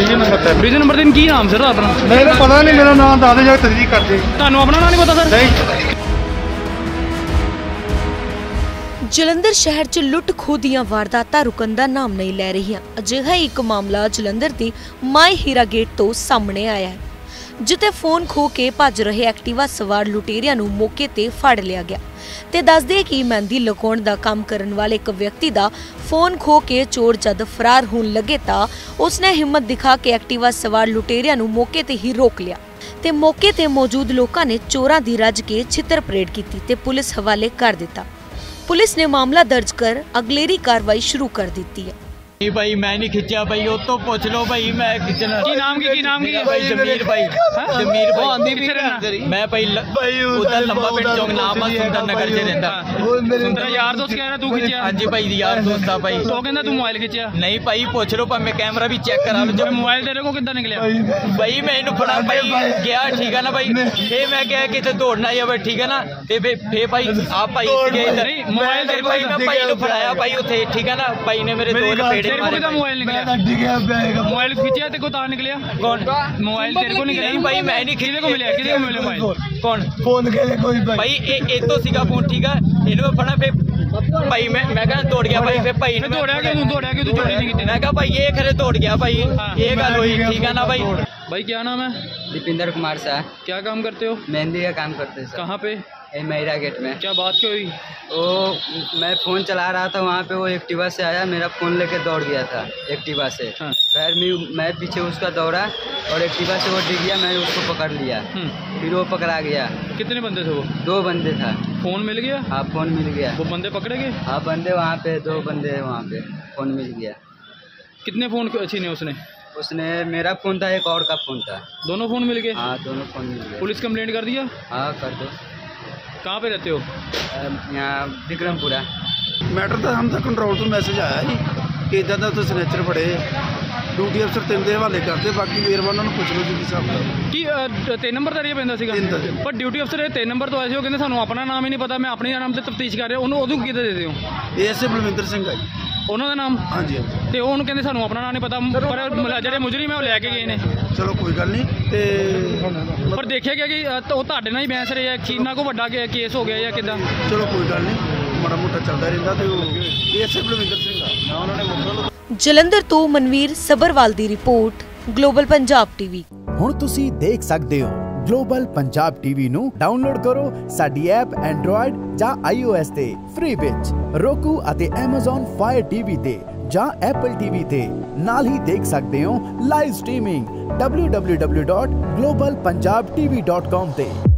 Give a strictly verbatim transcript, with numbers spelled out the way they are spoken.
Vijay number ਤਿੰਨ। Vijay number ਤਿੰਨ ਕੀ ਨਾਮ ਸਰ ਆਪਣਾ? ਮੈਨੂੰ ਪਤਾ ਨਹੀਂ, ਮੇਰਾ ਨਾਮ ਦੱਸ ਦੇ ਜਾਂ ਤਸਦੀਕ ਕਰਦੇ। ਤੁਹਾਨੂੰ ਆਪਣਾ ਨਾਮ ਨਹੀਂ ਪਤਾ ਸਰ? ਨਹੀਂ। ਜਲੰਧਰ ਸ਼ਹਿਰ 'ਚ ਲੁੱਟ ਖੋਹ ਦੀਆਂ ਵਾਰਦਾਤਾਂ ਰੁਕਣ ਦਾ ਨਾਮ ਨਹੀਂ ਲੈ ਰਹੀਆਂ। ਅਜਿਹਾ ਇੱਕ ਮਾਮਲਾ ਜਲੰਧਰ ਦੀ ਮਾਈ ਹੀਰਾ ਗੇਟ ਤੋਂ ਸਾਹਮਣੇ ਆਇਆ ਹੈ, ਜਿੱਥੇ ਫੋਨ ਖੋਹ ਕੇ ਭੱਜ ਰਹੇ ਐਕਟਿਵਾ ਸਵਾਰ ਲੁਟੇਰਿਆਂ ਨੂੰ ਮੌਕੇ ਤੇ ਫੜ ਲਿਆ ਗਿਆ। ਤੇ ਦੱਸਦੇ ਕਿ ਮਹਿੰਦੀ ਲਗਾਉਣ ਦਾ ਕੰਮ ਕਰਨ ਵਾਲੇ ਇੱਕ ਵਿਅਕਤੀ ਦਾ ਫੋਨ ਖੋਹ ਕੇ ਚੋਰ ਜਦ ਫਰਾਰ ਹੋਣ ਲੱਗੇ ਤਾਂ ਉਸਨੇ ਹਿੰਮਤ ਦਿਖਾ ਕੇ ਐਕਟਿਵਾ ਸਵਾਰ ਲੁਟੇਰਿਆਂ ਨੂੰ ਮੌਕੇ ਤੇ ਹੀ ਰੋਕ ਲਿਆ ਤੇ ਮੌਕੇ ਤੇ ਮੌਜੂਦ ਲੋਕਾਂ ਨੇ ਚੋਰਾਂ ਦੀ ਰੱਜ ਕੇ ਛਿੱਤਰ ਪਰੇਡ ਕੀਤੀ ਤੇ ਪੁਲਿਸ ਹਵਾਲੇ ਕਰ ਦਿੱਤਾ। पुलिस ने मामला दर्ज कर अगलेरी कार्रवाई शुरू कर दी है। भाई मैं नहीं खिंचा भाई, वो तो पूछ लो भाई, मैं खिंचना की नाम की की नाम की भाई जमीर भाई जमीर भाई मैं भाई उधर लंबा पिंड चौक नाम सुंदर नगर च रहंदा। तेरा यार दोस्त कह रहा तू खिंचा? हां जी भाई यार दोस्त था भाई। तो कहंदा तू मोबाइल खिंचा? नहीं भाई पूछ लो, पर मैं कैमरा भी चेक करा लो। जब मोबाइल तेरे को कितना निकलिया भाई मैं इनु फड़ा भाई गया, ठीक है ना भाई, फिर मैं गया किथे दौड़ना है भाई, ठीक है ना, ते फिर भाई आप भाई गए इधर मोबाइल तेरे भाई मैं भाई नु फड़ाया भाई उथे, ठीक है ना, भाई ने मेरे दो लपेड़े मारे। मोबाइल मोबाइल खींचा तेरे को तार निकलिया? कौन मोबाइल तेरे को निकलिया? नहीं भाई मैं नहीं खींचे। को मिला किसी को मिला मोबाइल? कौन फोन के कोई भाई ए तो सीगा फोन, ठीक है, इन्होंने फड़ा फिर भाई मैं मैं कहा दौड़ गया भाई, फिर भाई ने दौड़ा क्यों? दौड़ा क्यों? तू चोरी नहीं की? मैं कहा भाई ये खरे दौड़ गया भाई, ये गल हुई, ठीक है ना भाई। भाई क्या नाम है? दीपिंदर कुमार शाह। क्या काम करते हो? मेहंदी का काम करते हैं। कहाँ पे? मेरा गेट में। क्या बात क्या हुई? वो मैं फ़ोन चला रहा था, वहाँ पे वो एक्टिवा से आया, मेरा फ़ोन लेके दौड़ गया था एक्टिवा से। हाँ। फिर मैं मैं पीछे उसका दौड़ा और एक्टिवा से वो डिग गया, मैंने उसको पकड़ लिया, फिर वो पकड़ा गया। कितने बंदे थे वो? दो बंदे था। फ़ोन मिल गया? हाँ फ़ोन मिल गया। वो बंदे पकड़े गए? हाँ बंदे वहाँ पे दो बंदे हैं, वहाँ पे फ़ोन मिल गया। कितने फ़ोन छीने उसने? उसने मेरा फ़ोन था, एक और का फ़ोन था। दोनों फ़ोन मिल गए? हाँ दोनों फ़ोन मिल गए। पुलिस कंप्लेंट कर दिया? हाँ कर दो। कहाँ पे रहते हो? यहाँ विक्रमपुरा। मैटर तो हम तक कंट्रोल तो मैसेज आया ही कि इदा का तो सनैचर फड़े, ड्यूटी अफसर तीन के हवाले करते, बाकी मेहरबान पुछ लो जी साहब कि तीन नंबर का पेंदा सीगा? पर ड्यूटी अफसर तीन नंबर तो आए थे, कहते सानू अपना नाम ही नहीं पता, मैं अपने नाम से तफ्तीश कर रहा। उन्होंने उदू किते देते हो? एस बलविंदर सिंह है उन्होंने नाम? हाँ जी। तो उन्होंने कहते सानू अपना नाम नहीं पता, पर ਜਿਹੜੇ ਮੁਜਰਮ ਹੈ ਉਹ ਲੈ ਕੇ ਗਏ ਨੇ। ਚਲੋ ਕੋਈ ਗੱਲ ਨਹੀਂ। ਤੇ ਪਰ ਦੇਖਿਆ ਗਿਆ ਕਿ ਉਹ ਤੁਹਾਡੇ ਨਾਲ ਹੀ ਬੈਂਸ ਰਹੇ ਆ, ਕਿੰਨਾ ਕੋ ਵੱਡਾ ਕੇਸ ਹੋ ਗਿਆ ਜਾਂ ਕਿਦਾਂ? ਚਲੋ ਕੋਈ ਗੱਲ ਨਹੀਂ, ਮਾੜਾ ਮੋਟਾ ਚੱਲਦਾ ਰਹਿੰਦਾ। ਤੇ ਉਹ ਐਸ ਬਲਵਿੰਦਰ ਸਿੰਘ ਆ ਨਾ, ਉਹਨਾਂ ਨੇ ਮੁੱਖ ਜਲੰਧਰ ਤੋਂ ਮਨਵੀਰ ਸਬਰਵਾਲ ਦੀ ਰਿਪੋर्ट ਗਲੋਬਲ ਪੰਜਾਬ ਟੀਵੀ। ਹੁਣ ਤੁਸੀਂ ਦੇਖ ਸਕਦੇ ਹੋ ਗਲੋਬਲ ਪੰਜਾਬ ਟੀਵੀ ਨੂੰ ਡਾਊਨਲੋਡ ਕਰੋ ਸਾਡੀ ਐਪ ਐਂਡਰੋਇਡ ਜਾਂ ਆਈਓਐਸ ਤੇ ਫ੍ਰੀ ਵਿੱਚ, roku ਅਤੇ Amazon Fire ਟੀਵੀ ਤੇ ਜਾਂ Apple ਟੀਵੀ ਤੇ। ਨਾਲ ਹੀ ਦੇਖ ਸਕਦੇ ਹੋ live streaming W W W dot global Punjab TV dot com ਤੇ।